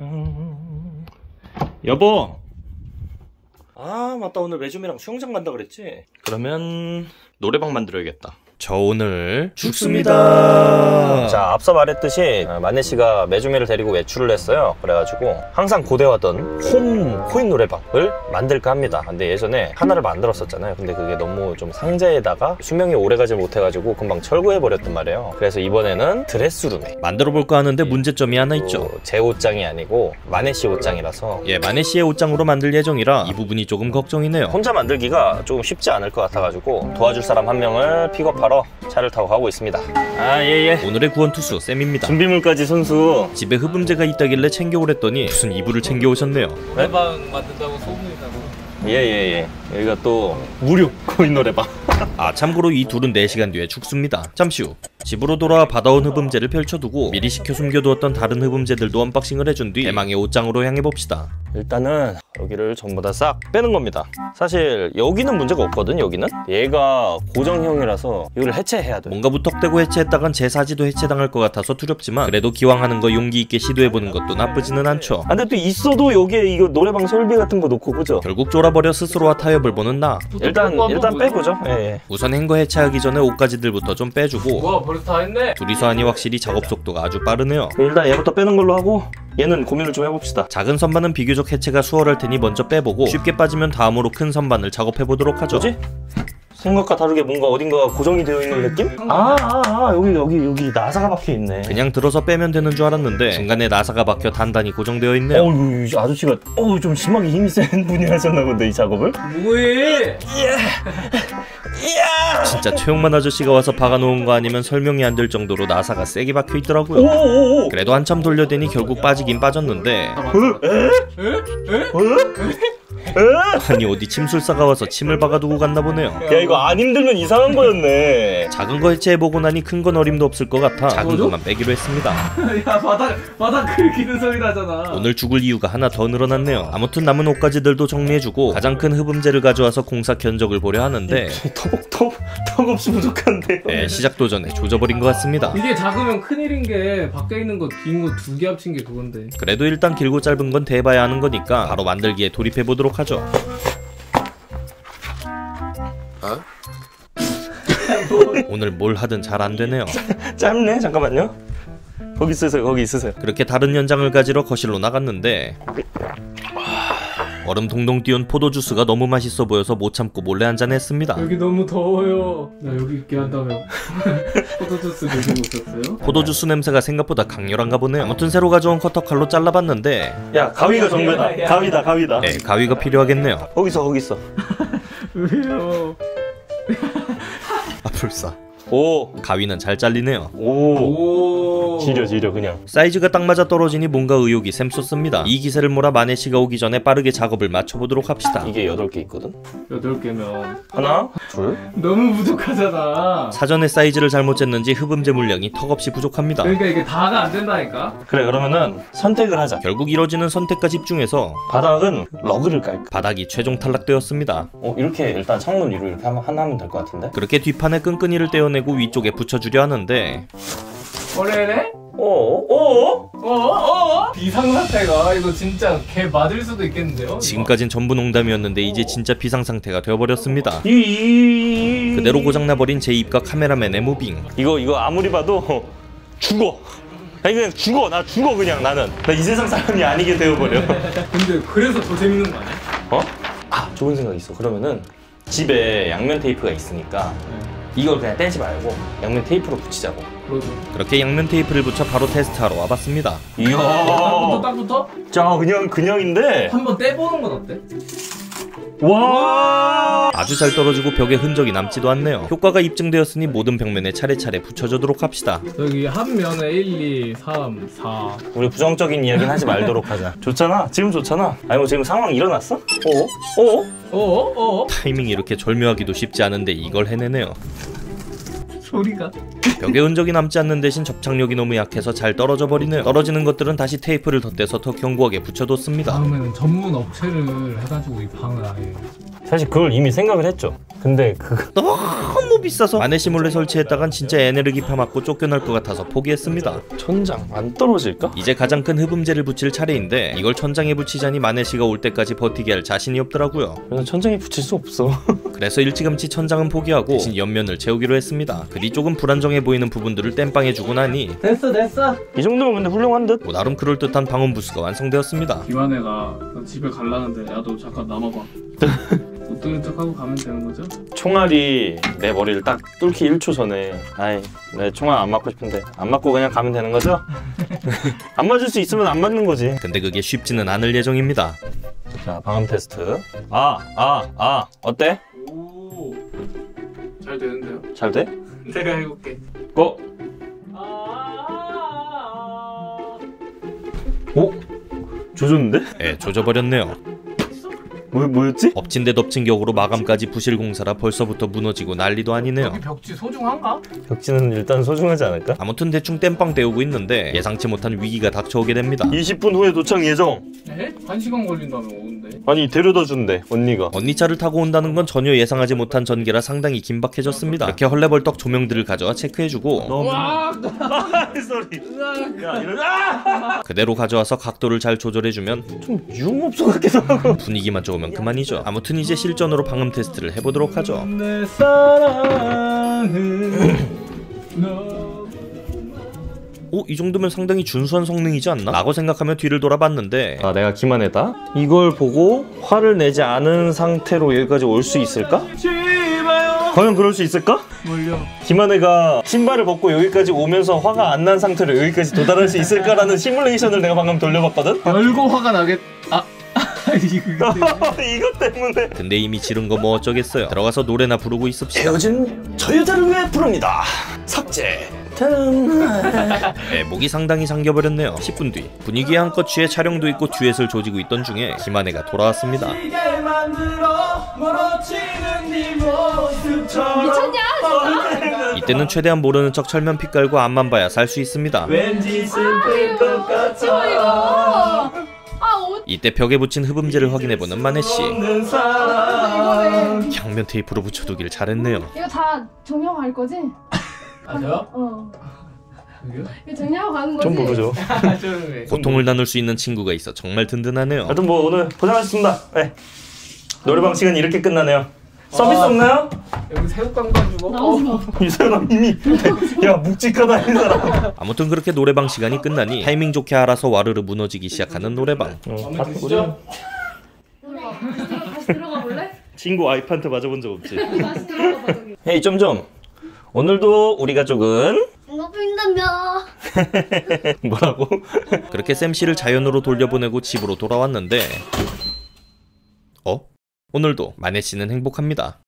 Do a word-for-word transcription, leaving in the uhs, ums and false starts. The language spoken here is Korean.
음... 여보. 아 맞다, 오늘 매주미랑 수영장 간다 그랬지? 그러면 노래방 만들어야겠다. 저 오늘 죽습니다. 자, 앞서 말했듯이 마네씨가 매주미를 데리고 외출을 했어요. 그래가지고 항상 고대화던 홈 코인 노래방을 만들까 합니다. 근데 예전에 하나를 만들었었잖아요. 근데 그게 너무 좀 상자에다가 수명이 오래가지 못해가지고 금방 철거해버렸단 말이에요. 그래서 이번에는 드레스룸에 만들어볼까 하는데 문제점이 하나 있죠. 제 옷장이 아니고 마네씨 옷장이라서, 예, 마네씨의 옷장으로 만들 예정이라 이 부분이 조금 걱정이네요. 혼자 만들기가 조금 쉽지 않을 것 같아가지고 도와줄 사람 한 명을 픽업하러 차를 타고 가고 있습니다. 아, 예예. 예. 오늘의 구원투수 쌤입니다. 준비물까지 손수. 집에 흡음재가 있다길래 챙겨오랬더니 무슨 이불을 챙겨오셨네요. 노래방 만든다고 소문이 나고. 예예예. 예, 예. 여기가 또 무료 코인 노래방. 아, 참고로 이 둘은 네 시간 뒤에 죽습니다. 잠시 후 집으로 돌아와 받아온 흡음재를 펼쳐두고 미리 식혀 숨겨두었던 다른 흡음재들도 언박싱을 해준 뒤 대망의 옷장으로 향해봅시다. 일단은 여기를 전부 다 싹 빼는 겁니다. 사실 여기는 문제가 없거든. 여기는 얘가 고정형이라서 이걸 해체해야 돼. 뭔가 무턱대고 해체했다간 제 사지도 해체당할 것 같아서 두렵지만 그래도 기왕 하는 거 용기 있게 시도해보는 것도 나쁘지는 않죠. 아, 근데 또 있어도 여기에 이거 노래방 설비 같은 거 놓고, 그죠? 결국 쫄아버려 스스로와 타협을 보는 나. 일단 일단 빼보죠. 예, 예. 우선 행거 해체하기 전에 옷가지들부터 좀 빼주고. 와, 벌써 다 했네. 둘이서 하니 확실히 작업 속도가 아주 빠르네요. 일단 얘부터 빼는 걸로 하고 얘는 고민을 좀 해봅시다. 작은 선반은 비교적 해체가 수월할 테니 먼저 빼보고 쉽게 빠지면 다음으로 큰 선반을 작업해보도록 하죠. 뭐지? 생각과 다르게 뭔가 어딘가가 고정이 되어 있는 느낌? 아, 아, 아, 여기 여기 여기 나사가 박혀있네. 그냥 들어서 빼면 되는 줄 알았는데 중간에 나사가 박혀 단단히 고정되어 있네요. 어우, 아저씨가 어우 좀 심하게 힘이 센 분이 하셨나 본데, 이 작업을? 뭐해? 이야! 진짜 최용만 아저씨가 와서 박아놓은 거 아니면 설명이 안 될 정도로 나사가 세게 박혀있더라고요. 오오오. 그래도 한참 돌려대니 결국 빠지긴 빠졌는데. 에? 에? 에? 아니, 어디 침술사가 와서 침을 박아두고 갔나 보네요. 야, 이거 안 힘들면 이상한 거였네. 작은 거 해체해보고 나니 큰 건 어림도 없을 것 같아 작은 것만 빼기로 했습니다. 야, 바닥 바닥 긁히는 소리 나잖아. 오늘 죽을 이유가 하나 더 늘어났네요. 아무튼 남은 옷가지들도 정리해주고 가장 큰 흡음재를 가져와서 공사 견적을 보려 하는데 턱턱 턱없이 부족한데요. 네, 시작도 전에 조져버린 것 같습니다. 이게 작으면 큰일인 게 밖에 있는 거 긴 거 두 개 합친 게 그건데. 그래도 일단 길고 짧은 건 대봐야 하는 거니까 바로 만들기에 돌입해보도록 하죠. 어? 오늘 뭘 하든 잘 안되네요. 짧네? 잠깐만요. 거기 있으세요. 거기 있으세요. 그렇게 다른 연장을 가지러 거실로 나갔는데 얼음 동동 띄운 포도주스가 너무 맛있어 보여서 못 참고 몰래 한잔 했습니다. 여기 너무 더워요. 나 여기 있게 한다며. 포도주스 들고 오셨어요? 포도주스 냄새가 생각보다 강렬한가 보네요. 아무튼 새로 가져온 커터칼로 잘라봤는데 야, 가위가 정배다. 가위다 가위다. 네, 가위가 필요하겠네요. 거기 있어 거기 있어. 왜요? 아, 불사. 오, 가위는 잘 잘리네요. 오, 오, 지려 지려 그냥. 사이즈가 딱 맞아 떨어지니 뭔가 의욕이 샘솟습니다. 이 기세를 몰아 마네씨가 오기 전에 빠르게 작업을 맞춰보도록 합시다. 이게 여덟 개 있거든? 여덟 개면 하나? 둘? 너무 부족하잖아. 사전에 사이즈를 잘못 쟀는지 흡음재 물량이 턱없이 부족합니다. 그러니까 이게 다가 안 된다니까? 그래, 그러면은 선택을 하자. 결국 이뤄지는 선택과 집중해서 바닥은 러그를 깔까? 바닥이 최종 탈락되었습니다. 어, 이렇게 일단 창문 위로 이렇게 하나 하면 될 것 같은데? 그렇게 뒷판에 끈끈이를 떼어내고 위쪽에 붙여주려 하는데 어레레? 어어? 어어? 어어? 비상사태가 이거 진짜 개 맞을 수도 있겠는데요? 지금까진 전부 농담이었는데 이제 진짜 비상상태가 되어버렸습니다. 그대로 고장나버린 제 입과 카메라맨의 무빙. 이거 이거 아무리 봐도 죽어. 아니 그냥 죽어. 나 죽어 그냥. 나는 나 이 세상 사람이 아니게 되어버려. 근데 그래서 더 재밌는 거 아니야? 어? 아, 좋은 생각 있어. 그러면은 집에 양면 테이프가 있으니까 네. 이걸 그냥 떼지 말고 양면 테이프로 붙이자고. 그러죠. 그렇게 양면 테이프를 붙여 바로 테스트하러 와봤습니다. 이야, 딱부터 딱부터? 자, 그냥 그냥인데 한번 떼보는 건 어때? 와, 아주 잘 떨어지고 벽에 흔적이 남지도 않네요. 효과가 입증되었으니 모든 벽면에 차례차례 붙여주도록 합시다. 여기 한 면에 일, 이, 삼, 사. 우리 부정적인 이야기는 하지 말도록 하자. 좋잖아. 지금 좋잖아. 아니 뭐 지금 상황 일어났어? 어어? 어어? 어어? 어어? 타이밍이 이렇게 절묘하기도 쉽지 않은데 이걸 해내네요. 소리가 벽에 흔적이 남지 않는 대신 접착력이 너무 약해서 잘 떨어져 버리네요. 떨어지는 것들은 다시 테이프를 덧대서 더 견고하게 붙여뒀습니다. 다음에는 전문 업체를 해가지고 이 방을 아예. 사실 그걸 이미 생각을 했죠. 근데 그거 너무 비싸서 마네시 몰래 설치했다간 진짜 에네르기파 맞고 쫓겨날 것 같아서 포기했습니다. 천장 안 떨어질까? 이제 가장 큰 흡음재를 붙일 차례인데 이걸 천장에 붙이자니 마네시가 올 때까지 버티게 할 자신이 없더라고요. 그래서 천장에 붙일 수 없어. 그래서 일찌감치 천장은 포기하고 대신 옆면을 채우기로 했습니다. 그리 조금 불안정해 보이는 부분들을 땜빵해주고 나니 됐어 됐어. 이 정도면 근데 훌륭한 듯? 뭐 나름 그럴듯한 방음 부스가 완성되었습니다. 김한혜가 집에 갈라는데 야도 잠깐 남아봐. 못 뜨는 척하고 가면 되는 거죠? 총알이 내 머리를 딱 뚫기 일 초 전에 아이 내 총알 안 맞고 싶은데 안 맞고 그냥 가면 되는 거죠? 안 맞을 수 있으면 안 맞는 거지. 근데 그게 쉽지는 않을 예정입니다. 자, 방음 테스트. 아, 아, 아 어때? 오, 잘 되는데요? 잘 돼? 내가 해볼게. 고! 오? 조졌는데? 예, 조져버렸네요. 뭐, 뭐였지? 엎친 데 덮친 격으로 마감까지 부실 공사라 벌써부터 무너지고 난리도 아니네요. 여기 벽지 소중한가? 벽지는 일단 소중하지 않을까? 아무튼 대충 땜빵 때우고 있는데 예상치 못한 위기가 닥쳐오게 됩니다. 이십 분 후에 도착 예정. 에? 한 시간 걸린다면 오는데? 아니 데려다 준대 언니가. 언니 차를 타고 온다는 건 전혀 예상하지 못한 전개라 상당히 긴박해졌습니다. 이렇게 헐레벌떡 조명들을 가져와 체크해주고 너무... 소리. 야, 이런... 아! 그대로 가져와서 각도를 잘 조절해주면 좀 유흥업소 같기도 하고 분위기만 좋으면 그만이죠. 아무튼 이제 실전으로 방음 테스트를 해보도록 하죠. 내 사랑은 너... 오, 이 정도면 상당히 준수한 성능이지 않나? 라고 생각하며 뒤를 돌아봤는데 아, 내가 기만해다? 이걸 보고 화를 내지 않은 상태로 여기까지 올 수 있을까? 과연 그럴 수 있을까? 뭘요? 김한혜가 신발을 벗고 여기까지 오면서 화가 안 난 상태로 여기까지 도달할 수 있을까라는 시뮬레이션을 내가 방금 돌려봤거든? 열고 화가 나겠... 아... 이것 때문에. 근데 이미 지른 거 뭐 어쩌겠어요. 들어가서 노래나 부르고 있읍시다. 헤어진 저 여자를 위해 부릅니다. 삭제. 네, 목이 상당히 잠겨버렸네요. 십 분 뒤 분위기에 한껏 취해 촬영도 있고 듀엣을 조지고 있던 중에 김한혜가 돌아왔습니다. 미쳤냐 진짜? 이때는 최대한 모르는 척 철면 피 깔고 앞만 봐야 살 수 있습니다. 왠지 슬플 것 같아. 이때 벽에 붙인 흡음재를 확인해보는 마네씨. 향면 테이프로 붙여두길 잘했네요. 이거 다 정리하고 갈 거지? 아 저요? 어. 여기요? 이거 정리하고 가는 거지? 좀 모르죠. 고통을 나눌 수 있는 친구가 있어 정말 든든하네요. 하여튼 뭐 오늘 고생하셨습니다. 네. 노래방 시간이 이렇게 끝나네요. 서비스 아, 없나요? 여기 새우깡 가지고 나오지마. 이 사람 이미 야 묵직하다 이 사람. 아무튼 그렇게 노래방 시간이 끝나니 타이밍 좋게 알아서 와르르 무너지기 시작하는 노래방. 어, 마음에 드시죠? 다시 들어가 볼래? 친구 와이프한테 맞아본 적 없지? 다시 들어가 봐 저기. 헤이 점점 오늘도 우리 가족은 배고픈다며. 뭐라고? 그렇게 쌤씨를 자연으로 돌려보내고 집으로 돌아왔는데 어? 오늘도 마네씨는 행복합니다.